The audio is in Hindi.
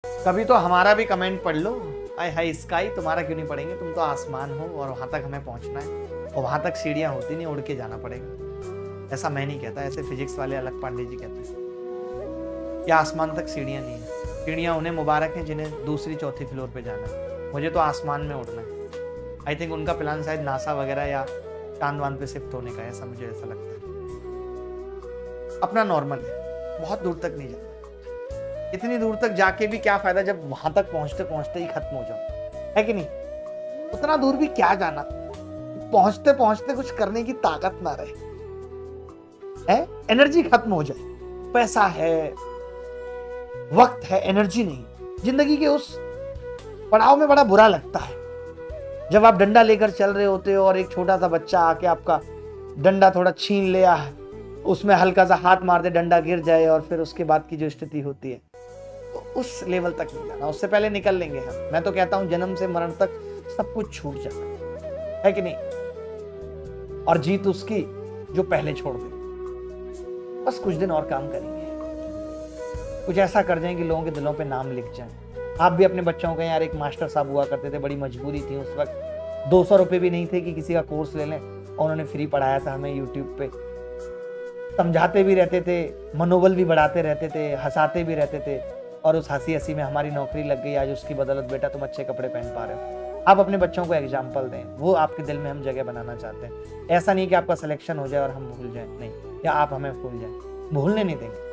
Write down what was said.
कभी तो हमारा भी कमेंट पढ़ लो, आय हाय स्काई, तुम्हारा क्यों नहीं पढ़ेंगे, तुम तो आसमान हो और वहां तक हमें पहुंचना है और वहां तक सीढ़ियां होती नहीं, उड़ के जाना पड़ेगा। ऐसा मैं नहीं कहता, ऐसे फिजिक्स वाले अलग पांडे जी कहते हैं कि आसमान तक सीढ़ियां नहीं है। सीढ़ियां उन्हें मुबारक हैं जिन्हें दूसरी चौथी फ्लोर पे जाना है, मुझे तो आसमान में उड़ना है। आई थिंक उनका प्लान शायद नासा वगैरह या चांद वांद पे शिफ्ट होने का है, ऐसा मुझे ऐसा लगता है। अपना नॉर्मल है, बहुत दूर तक नहीं जाना। इतनी दूर तक जाके भी क्या फायदा जब वहां तक पहुंचते पहुंचते ही खत्म हो जाओ, है कि नहीं? उतना दूर भी क्या जाना, पहुंचते पहुंचते कुछ करने की ताकत ना रहे, है एनर्जी खत्म हो जाए। पैसा है, वक्त है, एनर्जी नहीं। जिंदगी के उस पड़ाव में बड़ा बुरा लगता है जब आप डंडा लेकर चल रहे होते हो और एक छोटा सा बच्चा आके आपका डंडा थोड़ा छीन लिया है, उसमें हल्का सा हाथ मार दे, डंडा गिर जाए और फिर उसके बाद की जो स्थिति होती है, तो उस लेवल तक नहीं जाना, उससे पहले निकल लेंगे हम। मैं तो कहता हूं जन्म से मरण तक सब कुछ छूट जाता है कि नहीं, और जीत उसकी जो पहले छोड़ दे। बस कुछ दिन और काम करेंगे, कुछ ऐसा कर जाएं कि लोगों के दिलों पे नाम लिख जाए। आप भी अपने बच्चों का, यार एक मास्टर साहब हुआ करते थे, बड़ी मजबूरी थी उस वक्त, 200 रुपए भी नहीं थे कि किसी का कोर्स ले लें, और उन्होंने फ्री पढ़ाया था हमें यूट्यूब पे, समझाते भी रहते थे, मनोबल भी बढ़ाते रहते थे, हंसाते भी रहते थे, और उस हंसी हंसी में हमारी नौकरी लग गई। आज उसकी बदौलत बेटा तुम अच्छे कपड़े पहन पा रहे हो। आप अपने बच्चों को एग्जाम्पल दें, वो आपके दिल में हम जगह बनाना चाहते हैं। ऐसा नहीं कि आपका सिलेक्शन हो जाए और हम भूल जाएं, नहीं, या आप हमें भूल जाएं, भूलने नहीं देंगे।